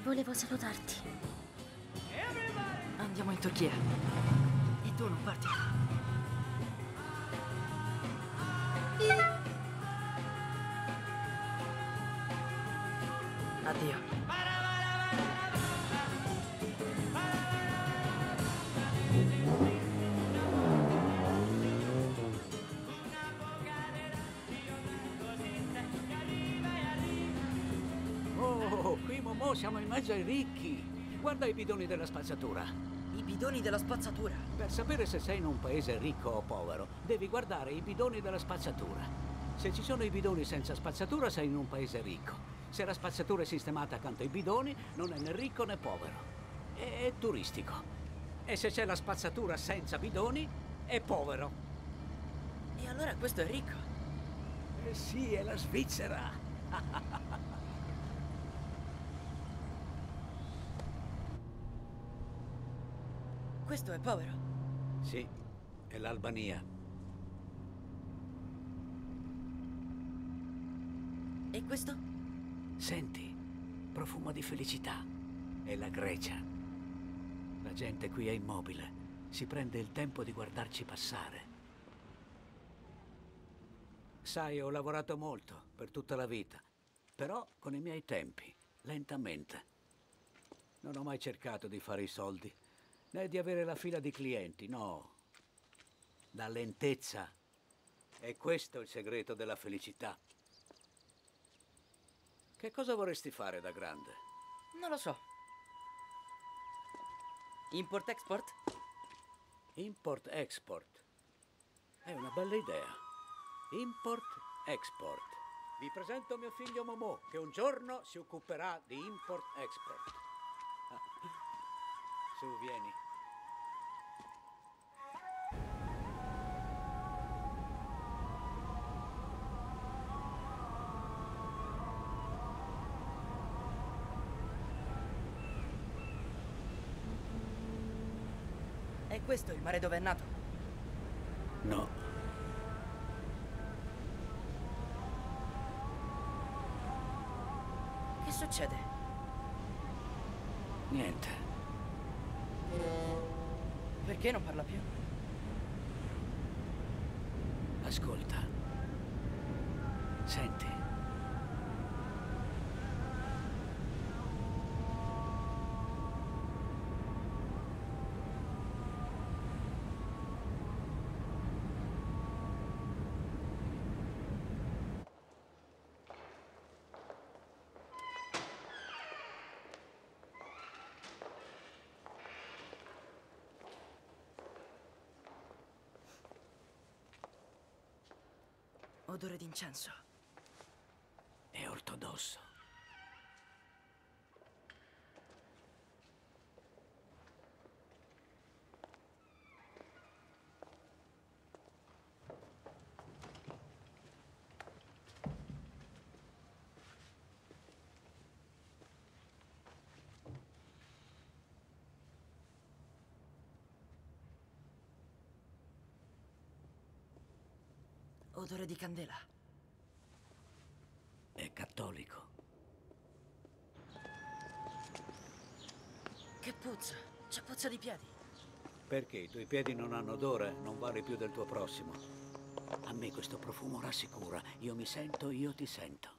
Volevo salutarti. Andiamo in Turchia. E tu non parti. Addio. Oh, qui Momo siamo in mezzo ai ricchi. Guarda i bidoni della spazzatura. I bidoni della spazzatura. Per sapere se sei in un paese ricco o povero, devi guardare i bidoni della spazzatura. Se ci sono i bidoni senza spazzatura, sei in un paese ricco. Se la spazzatura è sistemata accanto ai bidoni, non è né ricco né povero. È turistico. E se c'è la spazzatura senza bidoni, è povero. E allora questo è ricco. Eh sì, è la Svizzera. Questo è povero. Sì, è l'Albania. E questo? Senti, profumo di felicità. È la Grecia. La gente qui è immobile. Si prende il tempo di guardarci passare. Sai, ho lavorato molto, per tutta la vita. Però con i miei tempi, lentamente. Non ho mai cercato di fare i soldi, né di avere la fila di clienti, no. La lentezza. E questo è il segreto della felicità. Che cosa vorresti fare da grande? Non lo so. Import-export? Import-export. È una bella idea. Import-export. Vi presento mio figlio Momo, che un giorno si occuperà di import-export. Su, vieni. È questo il mare dove è nato? No. Che succede? Niente. Perché non parla più? Ascolta. Senti. Odore d'incenso. È ortodosso. Odore di candela. È cattolico. Che puzza. C'è puzza di piedi. Perché i tuoi piedi non hanno odore, non vali più del tuo prossimo. A me questo profumo rassicura. Io mi sento, io ti sento.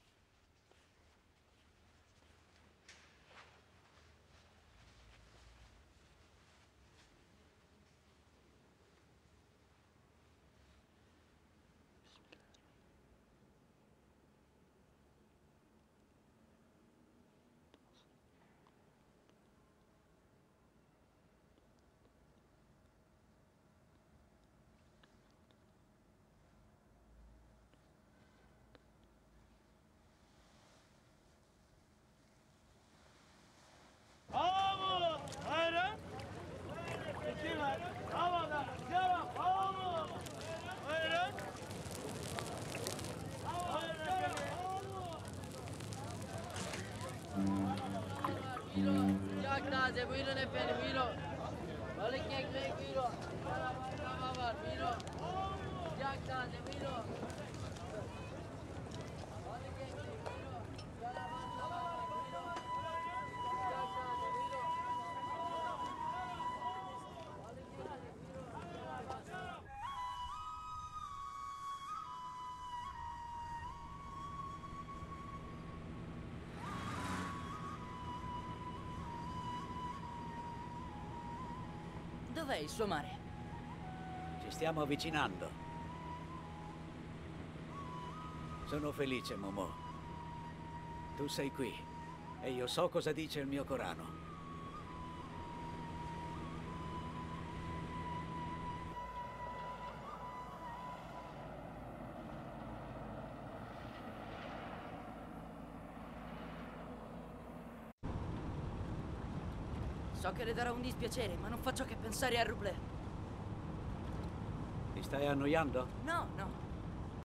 Bravo! Hayır! İki var. Bravo da. Bravo! Bravo! Hayır! Sıcak taze buyurun efendim buyurun. Balık ekmek buyurun. Tava var buyurun. Sıcak taze buyurun. Balık ekmek buyurun. Tava var buyurun. Dov'è il suo mare? Ci stiamo avvicinando. Sono felice, Momo. Tu sei qui e io so cosa dice il mio Corano. So che le darò un dispiacere, ma non faccio che pensare a Rublé. Ti stai annoiando? No, no.